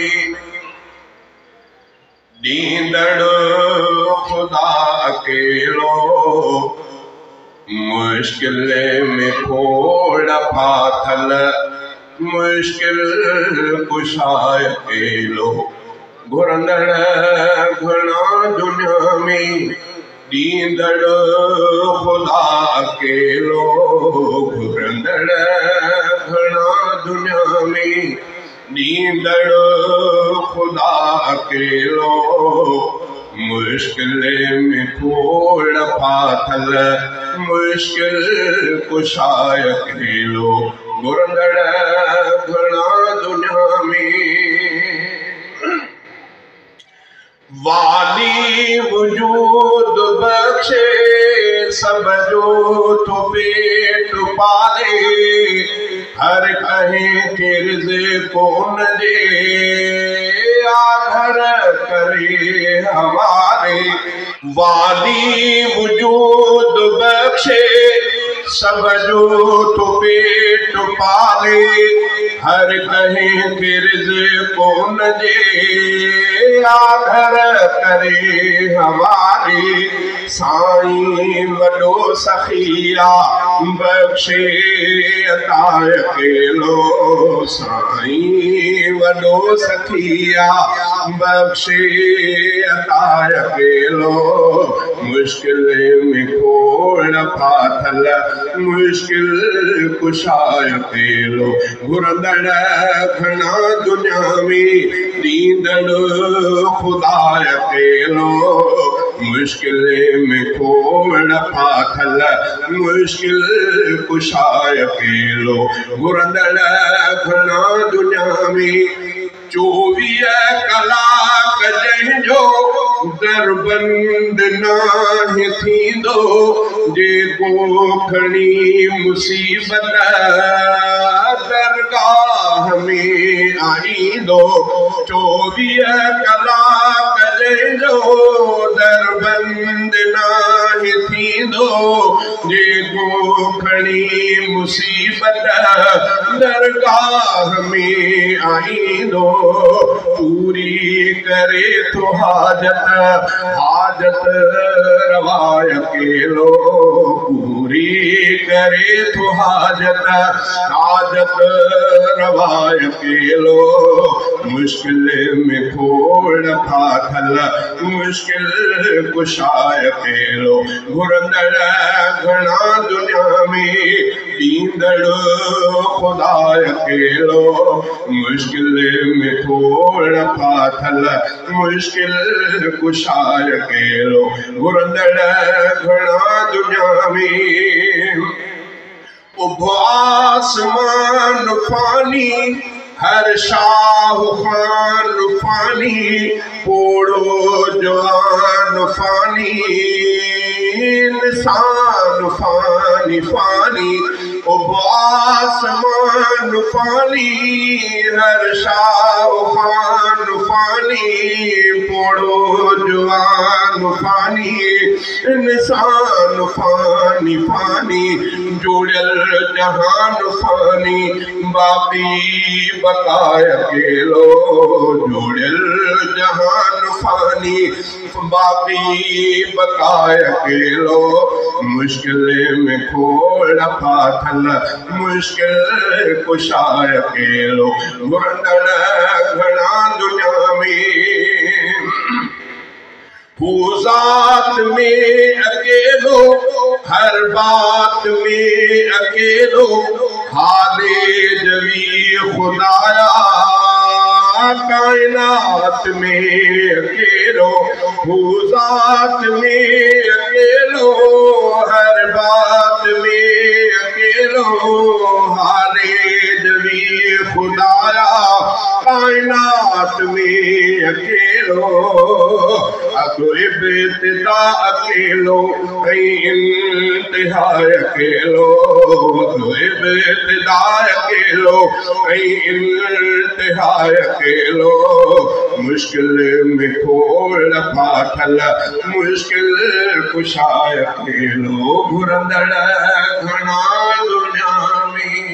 में दींदड़ खुदा अकेलो मुश्किल में खोड़ फाथल मुश्किल कुशाय अकेलो घुरंदड़ घणा दुनिया में दींदड़ खुदा अकेलो घुरंदड़ घणा दुनिया में दींदड़ खुदा अकेलो मुश्किल में खोड़ फाथल मुश्किल कुशाय अकेलो घुरंदड़ घणा दुनिया में वाली वजूद बख्शे सब जो तो पेट पाले हर कहीं किर्ज़े को न दे आधर करे हमारे वाली वजूद बख्शे सब जो तो पेट पाले हर कहीं किर्ज़े को न दे आधर करे हमारी साईं वडो सखिया बख्शे अताय अकेलो साईं वडो सखिया बख्शे अताय अकेलो मुश्किल में खोड़ फाथल मुश्किल कुशाय अकेलो घुरंदड़ घणा दुनिया में दींदड़ खुदा अकेलो मुश्किल में खोड़ फाथल मुश्किल कुशाय अकेलो घुरंदड़ घणा दुनिया में 24 कलाक जंहिंजो दरबंद नाहे थींदो जेको खणी मुसीबत दरगाह में आईंदो 24 कलाक जंहिंजो दरबंद नाहे थींदो जेको खणी मुसीबत दरगाह में आईंदो पूरी करे तो हाजत हाजत रवाय अकेलो पूरी करे तो हाजत हाजत रवाय अकेलो मुश्किल में खोड़ फाथल मुश्किल कुशाय अकेलो घुरंदड़ घणा दुनिया में दींदड़ खुदा अकेलो मुश्किल में खोड़ फाथल मुश्किल कुशाय अकेलो घुरंदड़ घणा दुनिया में उभो आसमान फानी हर शाह खान फानी पोड़ो जवान फानी इंसान फानी फानी उभो आसमान फानी हर शाह खान फानी पोड़ो जवान फानी इंसान फानी फानी जोड़ल जहान फानी बाकी बकाय अकेलो जोड़ल जहान फानी बाकी बकाय अकेलो मुश्किल में खोड़ फाथल मुश्किल कुशाय अकेलो घुरंदड़ घणा दुनिया में ज़ात में अकेलो हर बात में अकेलो हाले जवी खुदाया कायनात में अकेलो ज़ात में अकेलो हर बात में अकेलो हाले जवी खुदाया कायनात में अकेलो अगो इब्तिदा अकेलो इंतहा अकेलो अगो इब्तिदा अकेलो इंतहा अकेलो मुश्किल में खोड़ फाथल मुश्किल कुशाय अकेलो घुरंदड़ घणा दुनिया में